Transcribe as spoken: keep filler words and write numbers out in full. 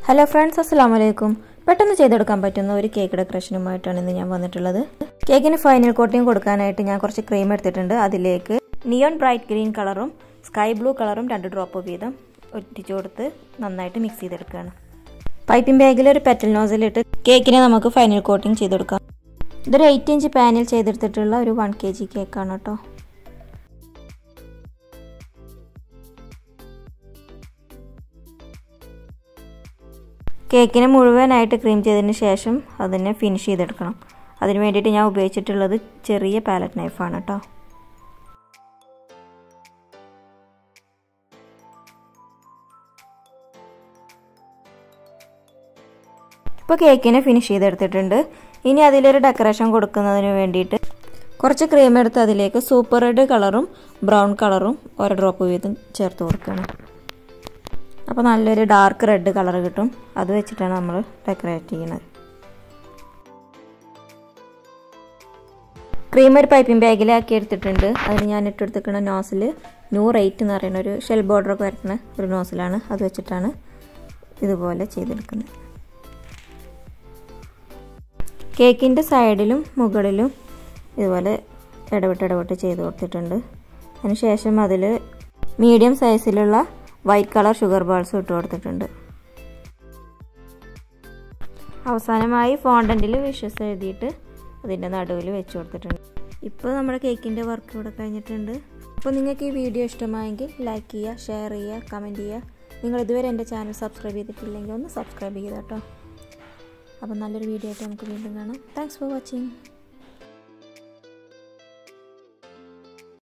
Hello friends, Assalamualaikum. പെട്ടെന്ന് ചെയ്തെടുക്കാൻ പറ്റുന്ന ഒരു കേക്ക് ഡെക്കറേഷനുമായിട്ടാണ് ഇന്ന് ഞാൻ വന്നിട്ടുള്ളത്. കേക്കിന് ഫൈനൽ കോട്ടിംഗ് കൊടുക്കാനായിട്ട് ഞാൻ കുറച്ച് ക്രീം എടുത്തിട്ടുണ്ട്. അതിലേക്ക് നിയോൺ ബ്രൈറ്റ് ഗ്രീൻ കളറും സ്കൈ ബ്ലൂ കളറും രണ്ട് ഡ്രോപ്പ് വീതം ഒറ്റിച്ചു കൊടുത്ത് നന്നായിട്ട് മിക്സ് ചെയ്തെടുക്കുകയാണ്. പൈപ്പിംഗ് ബാഗിൽ ഒരു പെറ്റൽ നോസിൽ ഇട്ട് കേക്കിനെ നമുക്ക് ഫൈനൽ കോട്ടിംഗ് ചെയ്തെടുക്കാം. ഇതൊരു എയ്റ്റ് ഇഞ്ച് പാനിൽ ചെയ്തെടുത്തിട്ടുള്ള ഒരു വൺ കെ ജി കേക്കാണ് കേട്ടോ. കേക്കിനെ മുഴുവനായിട്ട് ക്രീം ചെയ്തതിന് ശേഷം അതിനെ ഫിനിഷ് ചെയ്തെടുക്കണം. അതിന് വേണ്ടിയിട്ട് ഞാൻ ഉപയോഗിച്ചിട്ടുള്ളത് ചെറിയ പാലറ്റ് നൈഫാണ് കേട്ടോ. ഇപ്പോൾ കേക്കിനെ ഫിനിഷ് ചെയ്തെടുത്തിട്ടുണ്ട്. ഇനി അതിലൊരു ഡെക്കറേഷൻ കൊടുക്കുന്നതിന് വേണ്ടിയിട്ട് കുറച്ച് ക്രീം എടുത്ത് അതിലേക്ക് സൂപ്പർ റെഡ് കളറും ബ്രൗൺ കളറും ഒരു ഡ്രോപ്പ് വീതം ചേർത്ത് കൊടുക്കണം. അപ്പോൾ നല്ലൊരു ഡാർക്ക് റെഡ് കളർ കിട്ടും. അത് വെച്ചിട്ടാണ് നമ്മൾ ഡെക്കറേറ്റ് ചെയ്യുന്നത്. ക്രീം ഒരു പൈപ്പിംഗ് ബാഗിലാക്കി എടുത്തിട്ടുണ്ട്. അതിന് ഞാൻ ഇട്ടെടുത്തിരിക്കുന്ന നോസിൽ ന്യൂ റേറ്റ് എന്ന് പറയുന്ന ഒരു ഷെൽ ബോർഡറൊക്കെ വരയ്ക്കുന്ന ഒരു നോസിലാണ്. അത് വെച്ചിട്ടാണ് ഇതുപോലെ ചെയ്തെടുക്കുന്നത്. കേക്കിൻ്റെ സൈഡിലും മുകളിലും ഇതുപോലെ ഇടവിട്ട് ഇടവിട്ട് ചെയ്ത് കൊടുത്തിട്ടുണ്ട്. അതിനുശേഷം അതിൽ മീഡിയം സൈസിലുള്ള വൈറ്റ് കളർ ഷുഗർ ബാൾസ് ഇട്ട് കൊടുത്തിട്ടുണ്ട്. അവസാനമായി ഫോണ്ടന്റിൽ വിഷസ് എഴുതിയിട്ട് അതിൻ്റെ നടുവിൽ വെച്ച് കൊടുത്തിട്ടുണ്ട്. ഇപ്പോൾ നമ്മുടെ കേക്കിൻ്റെ വർക്ക് ഇവിടെ കഴിഞ്ഞിട്ടുണ്ട്. അപ്പോൾ നിങ്ങൾക്ക് ഈ വീഡിയോ ഇഷ്ടമായെങ്കിൽ ലൈക്ക് ചെയ്യുക, ഷെയർ ചെയ്യുക, കമൻറ്റ് ചെയ്യുക. നിങ്ങൾ ഇതുവരെ എൻ്റെ ചാനൽ സബ്സ്ക്രൈബ് ചെയ്തിട്ടില്ലെങ്കിൽ ഒന്ന് സബ്സ്ക്രൈബ് ചെയ്യുക കേട്ടോ. അപ്പോൾ നല്ലൊരു വീഡിയോ ആയിട്ട് നമുക്ക് വീണ്ടും കാണാം. Thanks for watching.